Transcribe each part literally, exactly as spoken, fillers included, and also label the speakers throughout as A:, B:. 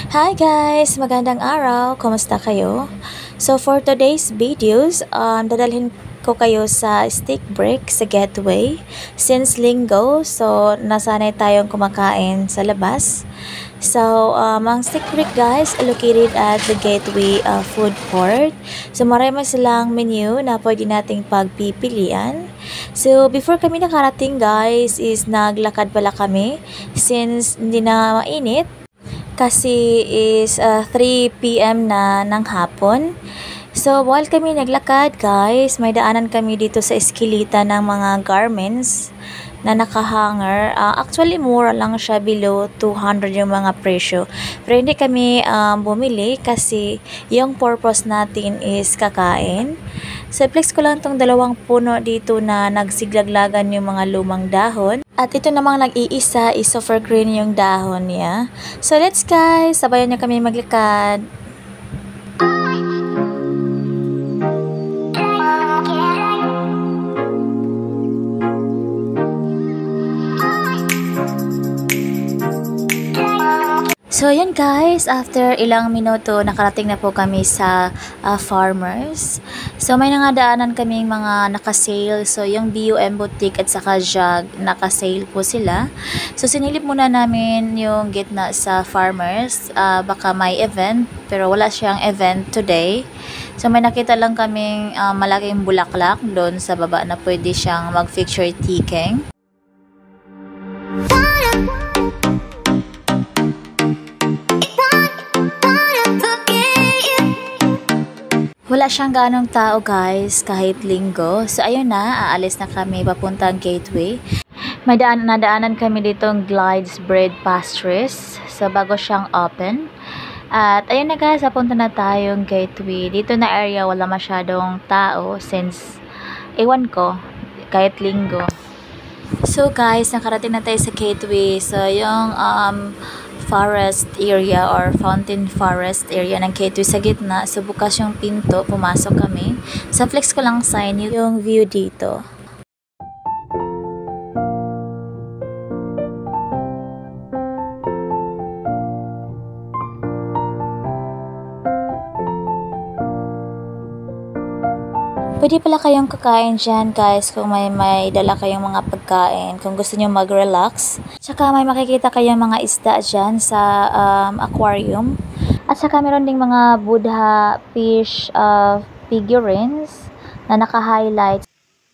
A: Hi guys! Magandang araw! Kumusta kayo? So for today's videos, um, dadalhin ko kayo sa steak break sa Gateway. Since linggo, so nasanay tayong kumakain sa labas. So, um, ang steak break guys, located at the Gateway uh, Food Court. So marami silang menu na pwede nating pagpipilian. So before kami nakarating guys, is naglakad pala kami since hindi na mainit. Kasi is uh, three p m na ng hapon. So, while kami naglakad guys, may daanan kami dito sa eskilita ng mga garments na nakahanger. Uh, actually, mura lang siya, below two hundred yung mga presyo. Pero hindi kami um, bumili kasi yung purpose natin is kakain. So, flex ko lang tong dalawang puno dito na nagsiglaglagan yung mga lumang dahon. At ito namang nag-iisa is super green yung dahon niya. So, let's guys, sabayan niyo kami maglakad. So, yun guys, after ilang minuto, nakarating na po kami sa uh, Farmers. So, may nangadaanan kaming mga nakasale. So, yung B U M Boutique at saka Jug, nakasale po sila. So, sinilip muna namin yung gitna sa Farmers. Uh, baka may event, pero wala siyang event today. So, may nakita lang kaming uh, malaking bulaklak doon sa baba na pwede siyang mag-picture taking. Wala siyang ganong tao guys, kahit linggo. So ayun na, aalis na kami papuntang Gateway. May daan, nadaanan kami ditong Glides Bread Pastries. So bago siyang open. At ayun na guys, papunta na tayong Gateway. Dito na area wala masyadong tao since, ewan ko, kahit linggo. So guys, nakarating na tayo sa Gateway. So yung um, forest area or fountain forest area ng Gateway sa gitna. So bukas yung pinto, pumasok kami. Sa flex ko lang sign yung view dito. Pwede pala kayong kakain dyan guys kung may, may dala kayong mga pagkain, kung gusto nyo mag-relax. Tsaka may makikita kayong mga isda dyan sa um, aquarium. At saka meron ding mga Buddha fish uh, figurines na naka-highlight.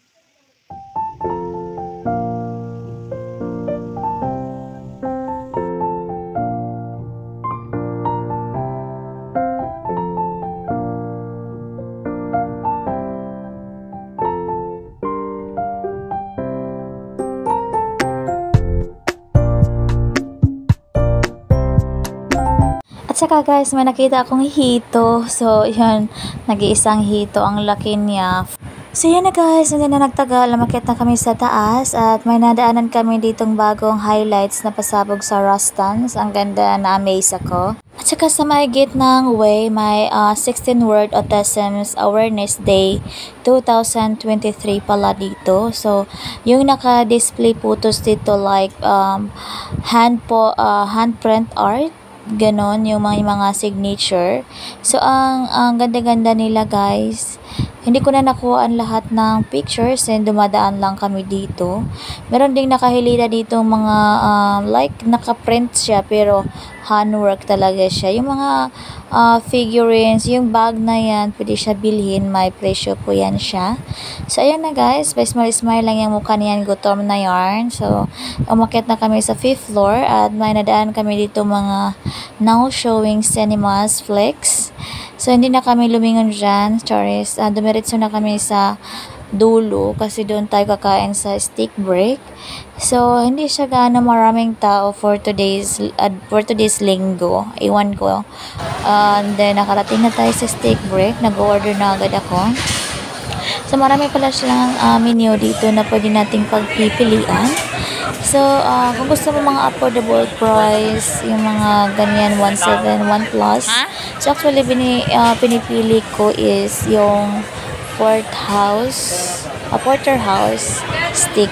A: At saka guys, may nakita akong hito. So, yun, nag-iisang hito. Ang laki niya. So, yun na guys. Hindi na nagtagal. Lumakit na kami sa taas. At may nadaanan kami ditong bagong highlights na pasabog sa Rustans. Ang ganda, na-amaze ako. At saka sa may gitnang way, may uh, sixteen World Autism Awareness Day twenty twenty-three pala dito. So, yung naka-display photos dito like um, hand po, uh, handprint art. Ganon yung mga, mga signature. So ang ang ganda-ganda nila guys. Hindi ko na nakuhaan lahat ng pictures and dumadaan lang kami dito. Meron ding nakahilida dito mga um, like naka-print siya pero handwork talaga siya. Yung mga uh, figurines, yung bag na yan, pwede siya bilhin, may presyo po yan siya. So ayan na guys, by smile-smile lang yung mukha niyan, gutom na yarn. So umakyat na kami sa fifth floor at may nadaan kami dito mga now showing cinemas flex. So, hindi na kami lumingon dyan, Charis. Uh, dumiretso na kami sa dulo kasi doon tayo kakain sa steak break. So, hindi siya gaano maraming tao for today's, uh, for today's linggo. Iwan ko. Uh, and then, nakarating na tayo sa steak break. Nag-order na agad ako. So, marami pala silang uh, menu dito na pwede nating pagpipilian. So, uh, kung gusto mo mga affordable price, yung mga ganyan, one seven, one plus. So, actually, bini, uh, pinipili ko is yung porterhouse, a porterhouse steak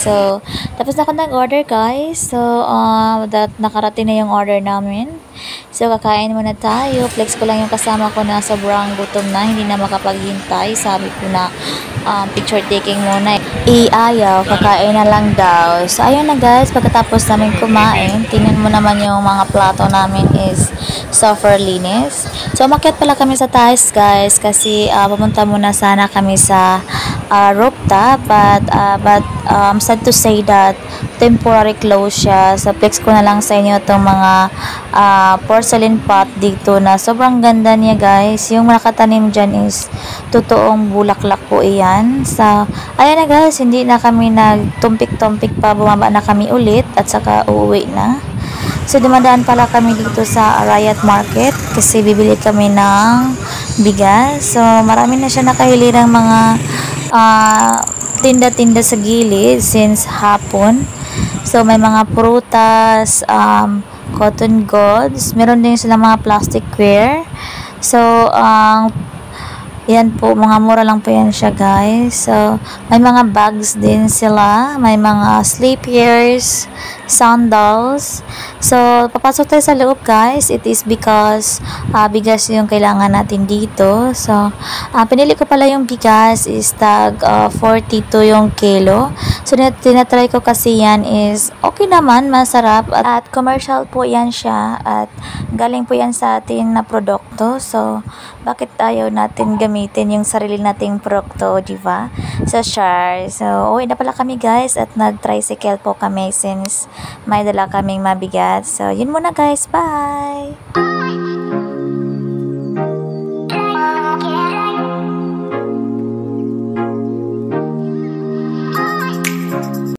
A: So, tapos na ako nag-order guys. So, uh, that nakarating na yung order namin. So, kakain muna tayo. Flex ko lang yung kasama ko na sobrang gutom na. Hindi na makapaghintay. Sabi ko na um, picture taking muna. Iayaw, kakain na lang daw. So, ayun na guys. Pagkatapos namin kumain, tingnan mo naman yung mga plato namin is super linis. So, umakyat pala kami sa taas guys. Kasi uh, pumunta muna sana kami sa uh, rooftop. But, uh, but um, sad to say that temporary close siya. So, flex ko na lang sa inyo itong mga uh, porcelain pot dito na sobrang ganda niya guys. Yung nakatanim dyan is totoong bulaklak po iyan. So, ayan na guys, hindi na kami nagtumpik-tumpik pa, bumaba na kami ulit at saka uuwi na. So, dumadaan pala kami dito sa Riot Market kasi bibili kami ng bigas. So, marami na siya nakahilirang mga uh, tinda-tinda sa gilid since hapon. So, may mga prutas, um, cotton goods. Meron din sila mga plastic ware. So, ang um, yan po, mga mura lang po yan siya guys. So, may mga bags din sila. May mga slippers, sandals. So, papasok tayo sa loob guys. It is because uh, bigas yung kailangan natin dito. So, uh, pinili ko pala yung bigas is tag uh, forty-two yung kilo. So, tinatry ko kasi yan is okay naman, masarap. At, at commercial po yan siya. At galing po yan sa atin na produkto. So, bakit ayaw natin gamitin yung sarili nating produkto, diba? So, sure. So, uwi na pala kami guys at nag-tricycle po kami since may dala kaming mabigat. So, yun muna guys. Bye!